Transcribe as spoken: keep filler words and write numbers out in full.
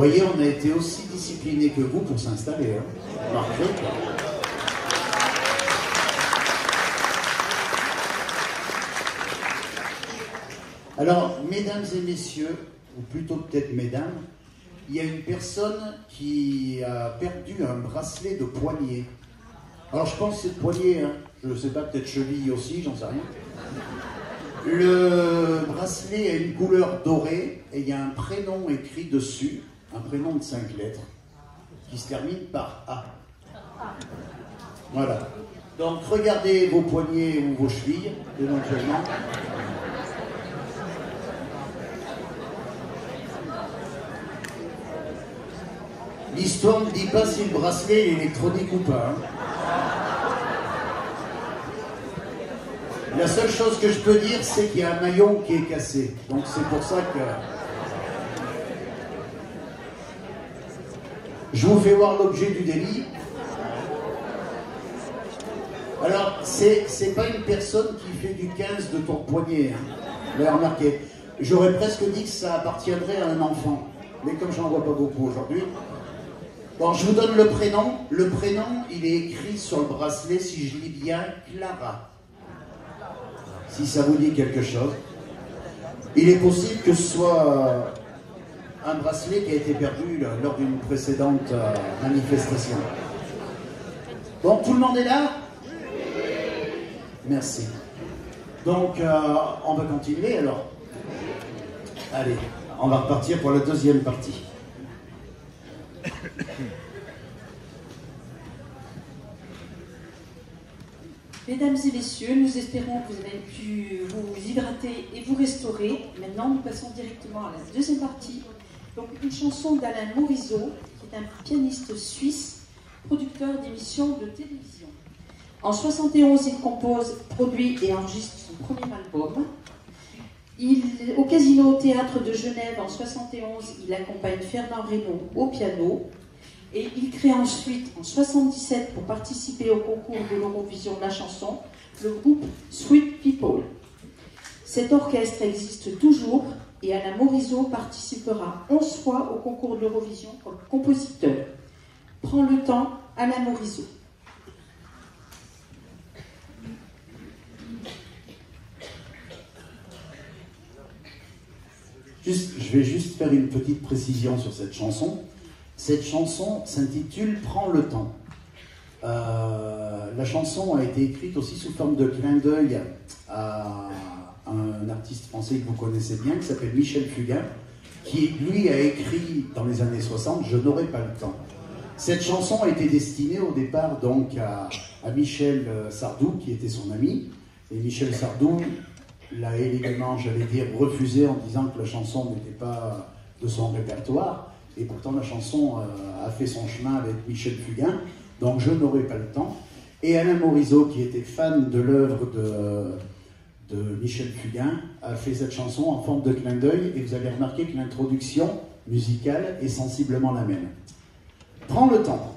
voyez, on a été aussi disciplinés que vous pour s'installer. Hein. Marquez, quoi. Alors, mesdames et messieurs, ou plutôt peut-être mesdames, il y a une personne qui a perdu un bracelet de poignet. Alors, je pense que c'est de poignet, hein. Je ne sais pas, peut-être cheville aussi, j'en sais rien. Le bracelet a une couleur dorée et il y a un prénom écrit dessus, un prénom de cinq lettres, qui se termine par A. Voilà. Donc, regardez vos poignets ou vos chevilles, éventuellement. L'histoire ne dit pas si le bracelet est électronique ou pas. Hein. La seule chose que je peux dire, c'est qu'il y a un maillon qui est cassé. Donc c'est pour ça que... Je vous fais voir l'objet du délit. Alors, c'est pas une personne qui fait du quinze de ton poignet. Hein. Vous l'avez remarqué. J'aurais presque dit que ça appartiendrait à un enfant. Mais comme j'en vois pas beaucoup aujourd'hui... Bon, je vous donne le prénom. Le prénom, il est écrit sur le bracelet, si je lis bien, Clara. Si ça vous dit quelque chose. Il est possible que ce soit un bracelet qui a été perdu là, lors d'une précédente euh, manifestation. Bon, tout le monde est là? Merci. Donc, euh, on va continuer alors. Allez, on va repartir pour la deuxième partie. Mesdames et messieurs, nous espérons que vous avez pu vous hydrater et vous restaurer. Maintenant, nous passons directement à la deuxième partie. Donc, une chanson d'Alain Morisot, qui est un pianiste suisse, producteur d'émissions de télévision. En soixante et onze, il compose, produit et enregistre son premier album. Il, au Casino Théâtre de Genève, en soixante et onze, il accompagne Fernand Reynaud au piano. Et il crée ensuite, en soixante-dix-sept, pour participer au concours de l'Eurovision de la chanson, le groupe Sweet People. Cet orchestre existe toujours et Alain Morisot participera onze fois au concours de l'Eurovision comme compositeur. Prends le temps, Alain Morisot. Juste, je vais juste faire une petite précision sur cette chanson. Cette chanson s'intitule « Prends le temps ». Euh, la chanson a été écrite aussi sous forme de clin d'œil à un artiste français que vous connaissez bien, qui s'appelle Michel Fugain, qui, lui, a écrit dans les années soixante « Je n'aurai pas le temps ». Cette chanson a été destinée au départ donc à, à Michel Sardou, qui était son ami, et Michel Sardou l'a élégamment, j'allais dire, refusé en disant que la chanson n'était pas de son répertoire. Et pourtant, la chanson euh, a fait son chemin avec Michel Fugain, donc Je n'aurai pas le temps. Et Alain Morisot, qui était fan de l'œuvre de, de Michel Fugain, a fait cette chanson en forme de clin d'œil, et vous avez remarqué que l'introduction musicale est sensiblement la même. Prends le temps.